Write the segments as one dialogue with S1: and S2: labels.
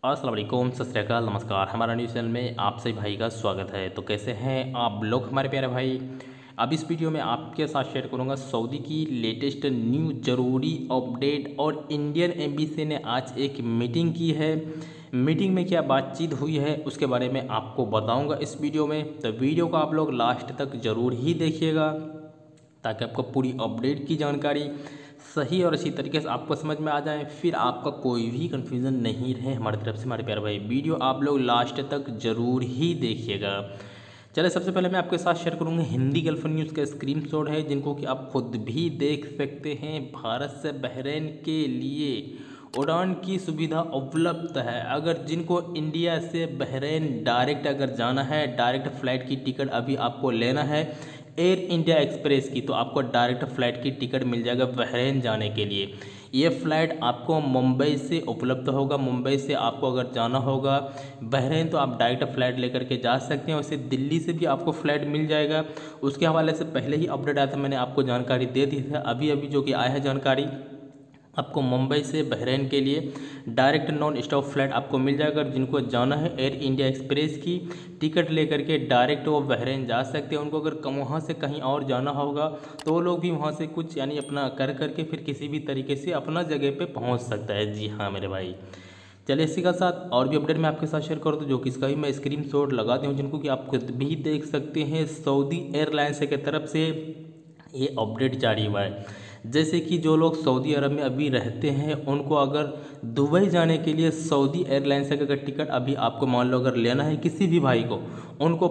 S1: अस्सलाम वालेकुम, सत श्री अकाल, नमस्कार। हमारा न्यूज़ चैनल में आप सभी भाई का स्वागत है। तो कैसे हैं आप लोग हमारे प्यारे भाई। अब इस वीडियो में आपके साथ शेयर करूंगा सऊदी की लेटेस्ट न्यू ज़रूरी अपडेट। और इंडियन एम्बेसी ने आज एक मीटिंग की है। मीटिंग में क्या बातचीत हुई है उसके बारे में आपको बताऊंगा इस वीडियो में। तो वीडियो को आप लोग लास्ट तक ज़रूर ही देखिएगा ताकि आपको पूरी अपडेट की जानकारी सही और अच्छी तरीके से आपको समझ में आ जाए, फिर आपका कोई भी कन्फ्यूज़न नहीं रहे हमारी तरफ से। हमारे प्यारे भाई वीडियो आप लोग लास्ट तक ज़रूर ही देखिएगा। चलिए सबसे पहले मैं आपके साथ शेयर करूंगा हिंदी गल्फ न्यूज़ का स्क्रीनशॉट है जिनको कि आप खुद भी देख सकते हैं। भारत से बहरीन के लिए उड़ान की सुविधा उपलब्ध है। अगर जिनको इंडिया से बहरीन डायरेक्ट अगर जाना है, डायरेक्ट फ़्लाइट की टिकट अभी आपको लेना है एयर इंडिया एक्सप्रेस की, तो आपको डायरेक्ट फ़्लाइट की टिकट मिल जाएगा बहरीन जाने के लिए। ये फ़्लाइट आपको मुंबई से उपलब्ध होगा। मुंबई से आपको अगर जाना होगा बहरीन तो आप डायरेक्ट फ़्लाइट लेकर के जा सकते हैं। वैसे दिल्ली से भी आपको फ़्लाइट मिल जाएगा। उसके हवाले से पहले ही अपडेट आया था, मैंने आपको जानकारी दे दी थी। अभी अभी जो कि आया है जानकारी, आपको मुंबई से बहरीन के लिए डायरेक्ट नॉन स्टॉप फ्लाइट आपको मिल जाएगा। जिनको जाना है एयर इंडिया एक्सप्रेस की टिकट लेकर के डायरेक्ट वो बहरीन जा सकते हैं। उनको अगर वहाँ से कहीं और जाना होगा तो वो लोग भी वहाँ से कुछ यानी अपना कर करके फिर किसी भी तरीके से अपना जगह पे पहुँच सकता है। जी हाँ मेरे भाई। चलिए इसी का साथ और भी अपडेट मैं आपके साथ शेयर कर दूँ जो कि इसका भी मैं स्क्रीनशॉट लगाती हूँ जिनको कि आप खुद भी देख सकते हैं। सऊदी एयरलाइंस की तरफ से ये अपडेट जारी हुआ है। जैसे कि जो लोग सऊदी अरब में अभी रहते हैं उनको अगर दुबई जाने के लिए सऊदी एयरलाइंस से अगर टिकट अभी आपको मान लो अगर लेना है किसी भी भाई को, उनको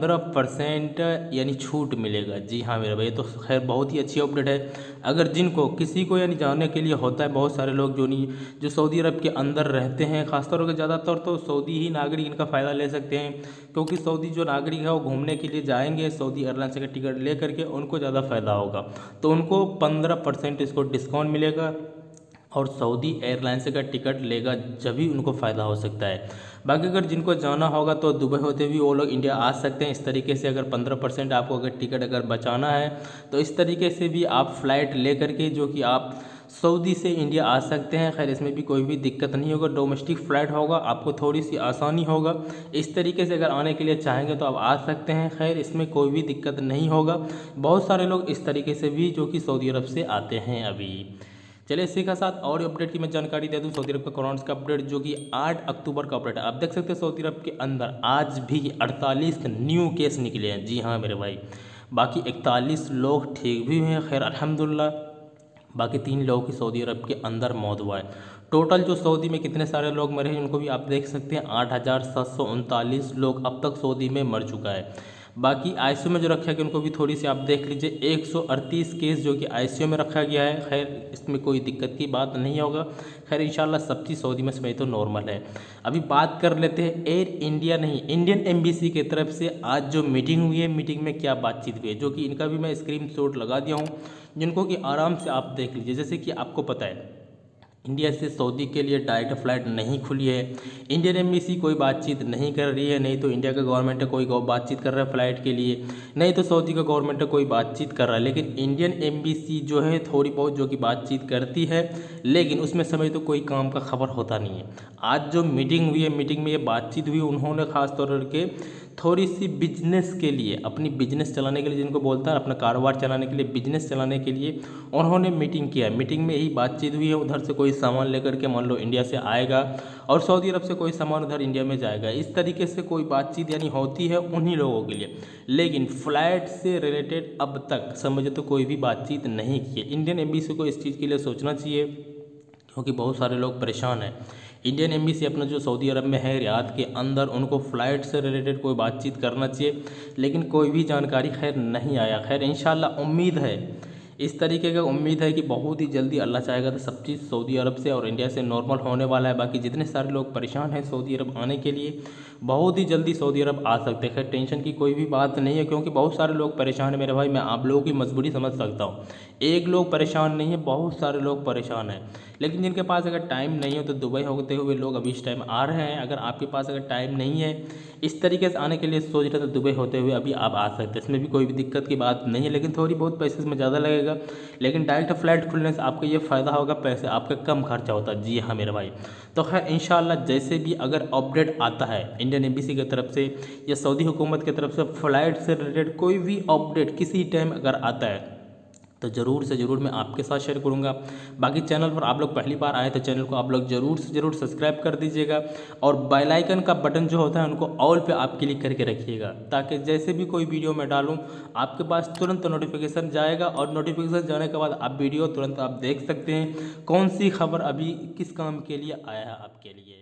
S1: 15% यानी छूट मिलेगा। जी हाँ मेरे भाई, तो खैर बहुत ही अच्छी अपडेट है। अगर जिनको किसी को यानी जाने के लिए होता है, बहुत सारे लोग जो सऊदी अरब के अंदर रहते हैं, खासतौर पर ज़्यादातर तो सऊदी ही नागरिक इनका फ़ायदा ले सकते हैं, क्योंकि सऊदी जो नागरिक है वो घूमने के लिए जाएंगे सऊदी एयरलाइंस का टिकट ले करके, उनको ज़्यादा फ़ायदा होगा। तो उनको 15% इसको डिस्काउंट मिलेगा और सऊदी एयरलाइंस का टिकट लेगा जब भी उनको फ़ायदा हो सकता है। बाकी अगर जिनको जाना होगा तो दुबई होते भी वो लोग इंडिया आ सकते हैं। इस तरीके से अगर 15% आपको अगर टिकट अगर बचाना है तो इस तरीके से भी आप फ़्लाइट ले करके जो कि आप सऊदी से इंडिया आ सकते हैं। खैर इसमें भी कोई भी दिक्कत नहीं होगा, डोमेस्टिक फ़्लाइट होगा, आपको थोड़ी सी आसानी होगा। इस तरीके से अगर आने के लिए चाहेंगे तो आप आ सकते हैं। खैर इसमें कोई भी दिक्कत नहीं होगा। बहुत सारे लोग इस तरीके से भी जो कि सऊदी अरब से आते हैं अभी। चलिए इसी के साथ और अपडेट की मैं जानकारी दे दूं। सऊदी अरब का कोरोना का अपडेट जो कि 8 अक्टूबर का अपडेट है। आप देख सकते हैं सऊदी अरब के अंदर आज भी 48 न्यू केस निकले हैं। जी हाँ मेरे भाई, बाकी 41 लोग ठीक भी हुए हैं, खैर अल्हम्दुलिल्लाह। बाकी 3 लोगों की सऊदी अरब के अंदर मौत हुआ है। टोटल जो सऊदी में कितने सारे लोग मरे हैं उनको भी आप देख सकते हैं। 8,739 लोग अब तक सऊदी में मर चुका है। बाकी आईसीयू में जो रखा गया उनको भी थोड़ी सी आप देख लीजिए, 138 केस जो कि आईसीयू में रखा गया है। खैर इसमें कोई दिक्कत की बात नहीं होगा। खैर इंशाल्लाह सब चीज़ सऊदी में समय तो नॉर्मल है। अभी बात कर लेते हैं एयर इंडिया नहीं, इंडियन एम्बेसी की तरफ से आज जो मीटिंग हुई है, मीटिंग में क्या बातचीत हुई है, जो कि इनका भी मैं स्क्रीनशॉट लगा दिया हूँ जिनको कि आराम से आप देख लीजिए। जैसे कि आपको पता है इंडिया से सऊदी के लिए डायरेक्ट फ़्लाइट नहीं खुली है। इंडियन एम्बेसी कोई बातचीत नहीं कर रही है, नहीं तो इंडिया का गवर्नमेंट कोई बातचीत कर रहा है फ़्लाइट के लिए, नहीं तो सऊदी का गवर्नमेंट कोई बातचीत कर रहा है। लेकिन इंडियन एम्बेसी जो है थोड़ी बहुत जो कि बातचीत करती है, लेकिन उसमें समय तो कोई काम का खबर होता नहीं है। आज जो मीटिंग हुई है, मीटिंग में ये बातचीत हुई, उन्होंने ख़ास तौर के थोड़ी सी बिजनेस के लिए, अपनी बिजनेस चलाने के लिए, जिनको बोलता है अपना कारोबार चलाने के लिए, बिजनेस चलाने के लिए उन्होंने मीटिंग किया। मीटिंग में यही बातचीत हुई है। उधर से कोई सामान लेकर के मान लो इंडिया से आएगा और सऊदी अरब से कोई सामान उधर इंडिया में जाएगा। इस तरीके से कोई बातचीत यानी होती है उन्हीं लोगों के लिए। लेकिन फ़्लाइट से रिलेटेड अब तक समझे तो कोई भी बातचीत नहीं की है। इंडियन एम्बेसी को इस चीज़ के लिए सोचना चाहिए, क्योंकि बहुत सारे लोग परेशान हैं। इंडियन एम्बेसी अपना जो सऊदी अरब में है रियाद के अंदर, उनको फ़्लाइट से रिलेटेड कोई बातचीत करना चाहिए, लेकिन कोई भी जानकारी खैर नहीं आया। खैर इंशाल्लाह उम्मीद है, इस तरीके का उम्मीद है कि बहुत ही जल्दी अल्लाह चाहेगा तो सब चीज़ सऊदी अरब से और इंडिया से नॉर्मल होने वाला है। बाकी जितने सारे लोग परेशान हैं सऊदी अरब आने के लिए, बहुत ही जल्दी सऊदी अरब आ सकते हैं। खैर टेंशन की कोई भी बात नहीं है, क्योंकि बहुत सारे लोग परेशान हैं मेरे भाई। मैं आप लोगों की मजबूरी समझ सकता हूँ। एक लोग परेशान नहीं है, बहुत सारे लोग परेशान हैं। लेकिन जिनके पास अगर टाइम नहीं हो तो दुबई होते हुए लोग अभी इस टाइम आ रहे हैं। अगर आपके पास अगर टाइम नहीं है इस तरीके से आने के लिए सोच रहे तो दुबई होते हुए अभी आप आ सकते हैं, इसमें भी कोई भी दिक्कत की बात नहीं है। लेकिन थोड़ी बहुत पैसे इसमें ज़्यादा लगेगा, लेकिन डायरेक्ट फ्लाइट खुलने से आपको ये फ़ायदा होगा, पैसे आपका कम खर्चा होता है। जी हाँ मेरे भाई, तो खैर इंशाल्लाह जैसे भी अगर अपडेट आता है इंडियन एम्बेसी की तरफ से या सऊदी हुकूमत की तरफ से फ़्लाइट से रिलेटेड कोई भी अपडेट किसी टाइम अगर आता है तो ज़रूर से ज़रूर मैं आपके साथ शेयर करूंगा। बाकी चैनल पर आप लोग पहली बार आए तो चैनल को आप लोग ज़रूर से ज़रूर सब्सक्राइब कर दीजिएगा और बेल आइकन का बटन जो होता है उनको ऑल पे आप क्लिक करके रखिएगा, ताकि जैसे भी कोई वीडियो मैं डालूं आपके पास तुरंत नोटिफिकेशन जाएगा और नोटिफिकेशन जाने के बाद आप वीडियो तुरंत आप देख सकते हैं कौन सी खबर अभी किस काम के लिए आया है आपके लिए।